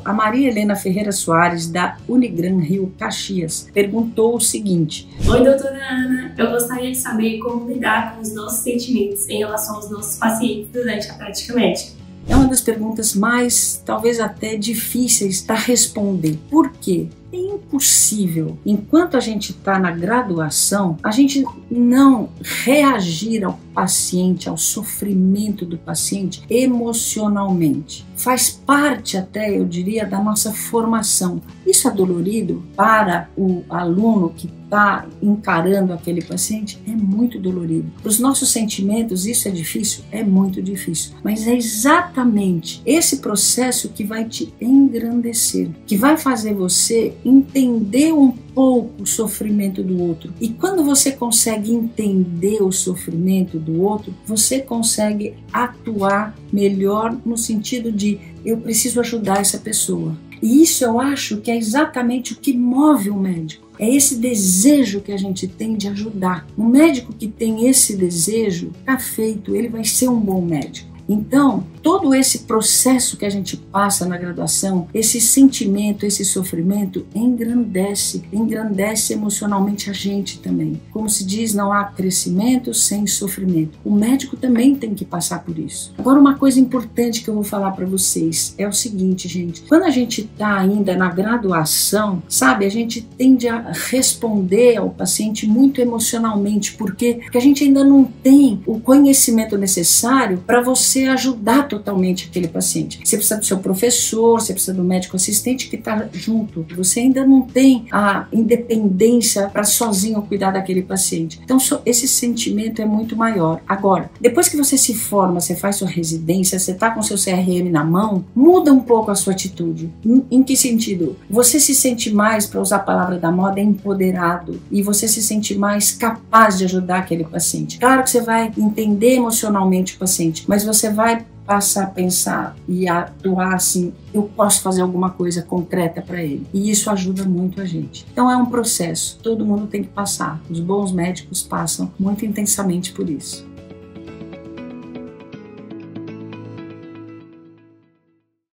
A Maria Helena Ferreira Soares, da Unigran Rio Caxias, perguntou o seguinte: Oi, doutora Ana, eu gostaria de saber como lidar com os nossos sentimentos em relação aos nossos pacientes durante a prática médica. É uma das perguntas mais, talvez até difíceis para responder. Por quê? É impossível, enquanto a gente está na graduação, a gente não reagir ao paciente, ao sofrimento do paciente emocionalmente. Faz parte até, eu diria, da nossa formação. Isso é dolorido para o aluno que está encarando aquele paciente? É muito dolorido. Para os nossos sentimentos, isso é difícil? É muito difícil. Mas é exatamente esse processo que vai te engrandecer, que vai fazer você entender um pouco o sofrimento do outro. E quando você consegue entender o sofrimento do outro, você consegue atuar melhor no sentido de eu preciso ajudar essa pessoa. E isso eu acho que é exatamente o que move o médico. É esse desejo que a gente tem de ajudar. Um médico que tem esse desejo, está feito, ele vai ser um bom médico. Então, todo esse processo que a gente passa na graduação, esse sentimento, esse sofrimento, engrandece emocionalmente a gente também. Como se diz, não há crescimento sem sofrimento. O médico também tem que passar por isso. Agora, uma coisa importante que eu vou falar para vocês é o seguinte, gente. Quando a gente está ainda na graduação, sabe, a gente tende a responder ao paciente muito emocionalmente. Por quê? Porque a gente ainda não tem o conhecimento necessário para você ajudar totalmente aquele paciente. Você precisa do seu professor, você precisa do médico assistente que está junto. Você ainda não tem a independência para sozinho cuidar daquele paciente. Então, esse sentimento é muito maior. Agora, depois que você se forma, você faz sua residência, você está com seu CRM na mão, muda um pouco a sua atitude. Em que sentido? Você se sente mais, para usar a palavra da moda, empoderado, e você se sente mais capaz de ajudar aquele paciente. Claro que você vai entender emocionalmente o paciente, mas você vai passar a pensar e atuar assim, eu posso fazer alguma coisa concreta para ele. E isso ajuda muito a gente. Então é um processo, todo mundo tem que passar. Os bons médicos passam muito intensamente por isso.